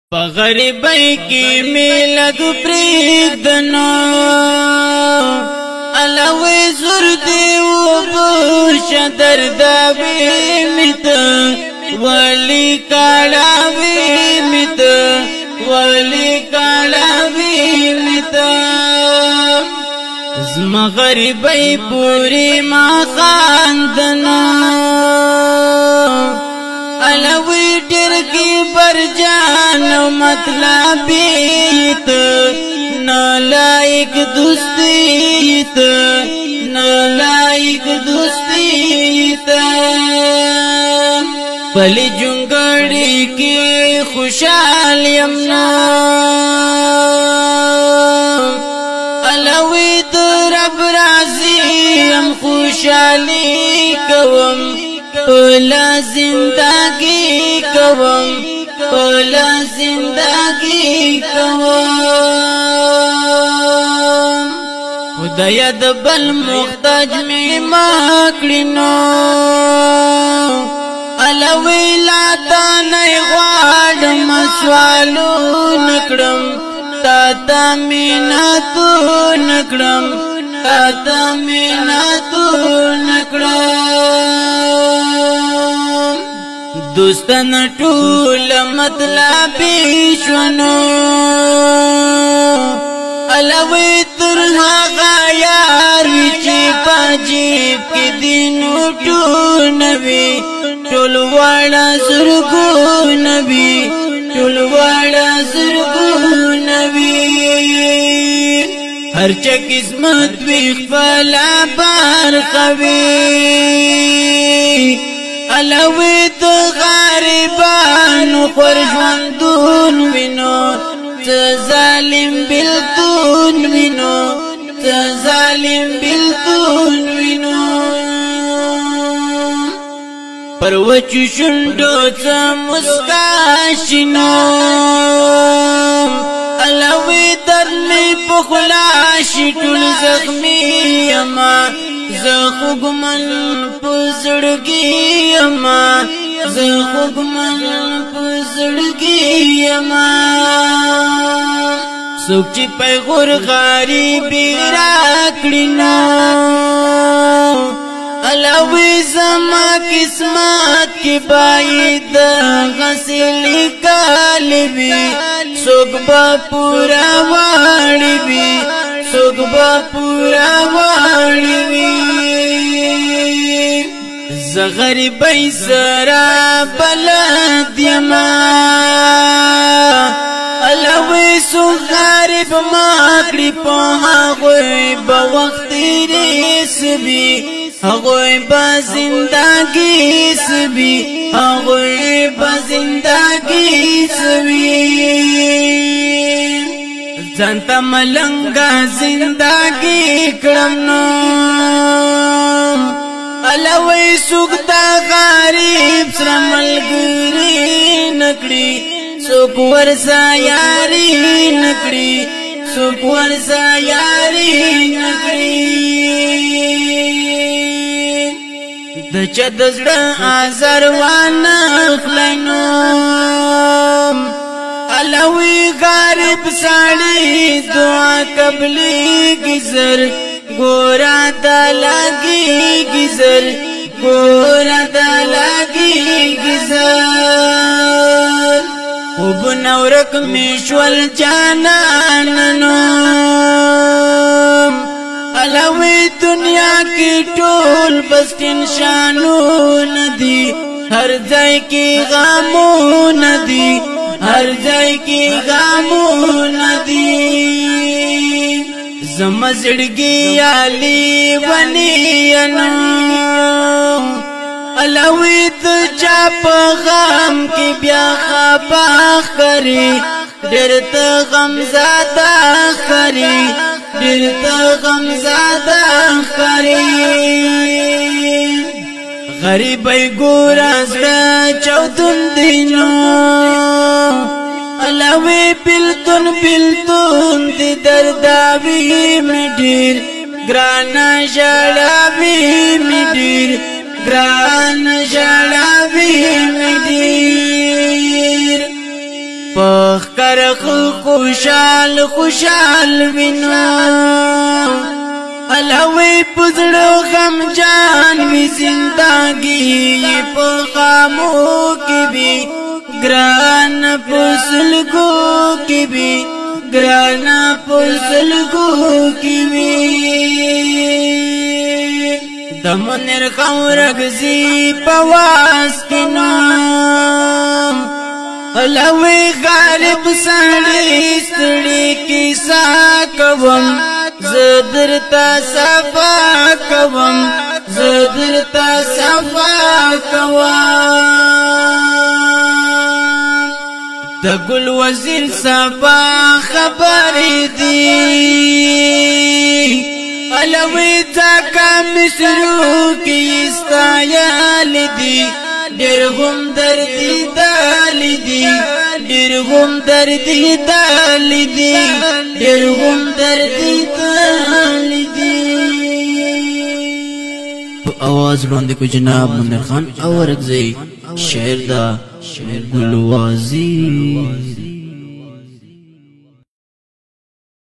په غریبۍ کې میلاد پرېږدنو الوی زور دی وبوش دردابې میته ولی کاړاوې میته ولی کاړاوې میته زما غریبۍ پوری ما خاندنو الوی ډېر کې برجان مطلبی ته نالایق دوستی ته نالایق دوستی ته پلی جونګړی کې خوشحال یم نا الوی د رب راضی یم خوشحالی کوم پلا زندگی کوم پلا زندگی کوم خدای د بل محتاج می ماکړینو الوی لا تا نه غواړم سوالو نکړم تا ته میناتو نکړم تا ته میناتو نکړم دوستان ټول مطلبی شونو الوی تر هغه یار چې پاجیب کې دینو ټول نبی ټول واړه زرګو نبی ټول واړه زرګو نبی هر چا قسمت وی خپل بار خوي الوی د غریبانو پر ژوندون وینو ته ظالم بلتون وینو ته ظالم بلتون وینو پر وچو شونډو څه مسکا شینو الوی در می پخلا شي ټول زخمی یما زه خوږمن په زړګي یما زه خوږمن په زړګي یما څوک چې پیغور غریبي راکړي نو الوی زما قسمت کی باید غسلی کالبی سوک با پورا واری بی سوک با پورا واری بی زغریبی سرا بلد یما الوی سو غریب ماکڑی پوها غوی با وقت ریس بی هغوی با زندگی سبی هغوی با زندگی سبی ځانته ملنګا زندگی کړم نو الوی سوک دا غریب سره ملګری نکړي څوک ورسا یاري نکړي څوک ورسا یاري نکړي د چا د زړه ازر وانه خلینو الوی غریب ساړي دعا قبلي گزر ګورا د لګي گزر ګورا د لګي گزر وب نورک میشول جانانو الوی دنیا کی ټول بس انشانو ندی هر ځای کی غمو ندی هر ځای کی غمو ندی زما زړګي علي ونیانو الوی د چا په غم کې بیا خباخ کری ډېر ته غم زاده کری ډېر ته غم زاده کری غریبۍ ګورا زړه چاودون دینو الوی بلتون بلتون دی درداوی می ډېر ګرانه ژړاوی می ډېر ګرانه ژړاوی می ډېر پخ کرخ خوشال خوشال وینو الهوی پزړو غم جان وی زندگی په خامو کې بي ګران پسلګو کې بي ګران پسلګو کې بي دمنر خورغزي پواس کینو الوی غالب سړی ستړي کیسا کوم زدرتا صفا کوم زدرتا صفا کوم د ګل وزیر صفا خبر دی الوی تاکا مصرو کی استایال دی ډېر هم دردی دال دی ډېر هم دردی دال دی ډېر هم دردی دال دی په आवाज باندې کو جناب منیر خان اورګزی شعر دا ګلوازی